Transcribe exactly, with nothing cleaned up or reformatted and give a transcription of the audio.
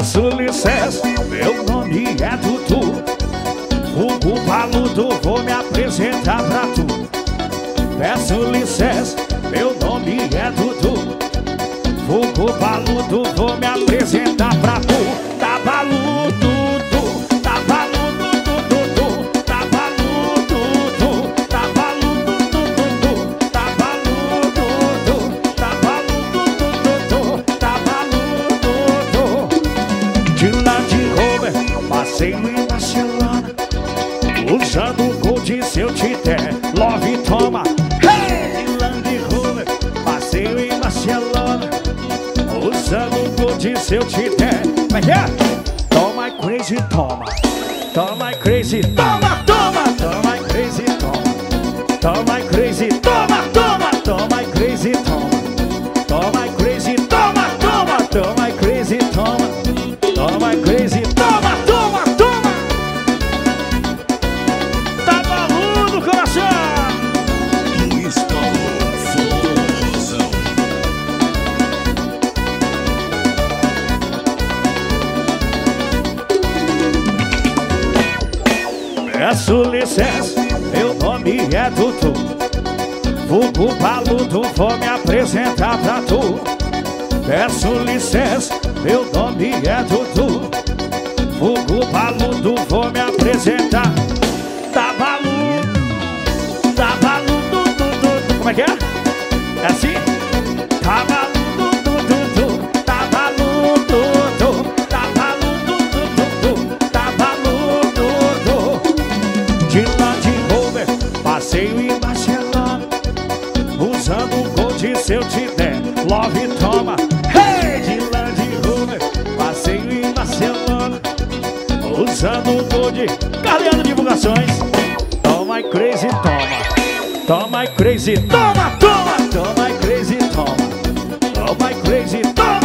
Peço licença, meu nome é Dudu. Vulgo Baludo, vou me apresentar pra tu. Peço licença, meu nome é Dudu. Vulgo Baludo, vou me apresentar pra tu. Tá baludo, du, tá baludo, du, du, du, tá baludo, du, tá baludo, du, du, du, tá baludo, du, tá baludo, du, du, du, tá baludo, du. De Land Rover, passeio em Barcelona, usando o Gold, se eu te der, love, toma. Hey! De Land Rover, passeio em Barcelona, usando o Gold, se eu te der. Como é que é? Toma crazy, toma. Toma crazy, toma, toma. Toma crazy, toma. Toma crazy, toma, toma. Toma crazy, toma. Toma crazy, toma, toma. Toma crazy, toma. Toma crazy, toma, toma, toma. Tá baludo, coração. Luiz, Paullo, Forrozão. Peço licença, meu nome é Dudu. Vulgo Baludo, vou me apresentar pra tu. Peço licença, meu nome é Dudu. Vulgo Baludo, vou me apresentar. Tá baludo, tá baludo, du, du, du. Como é que é? É assim? Tá baludo, du, du, du. Tá baludo, du. Tá baludo, du, du, du. Tá baludo, du. De Land Rover, passeio em Barcelona, usando o Gold, se eu te der, love, toma. Hey! De Land Rover, passeio em Barcelona, usando o Gold, Carleando Divulgações. Toma crazy, toma. Toma crazy, toma, toma. Toma crazy, toma. Toma crazy, toma.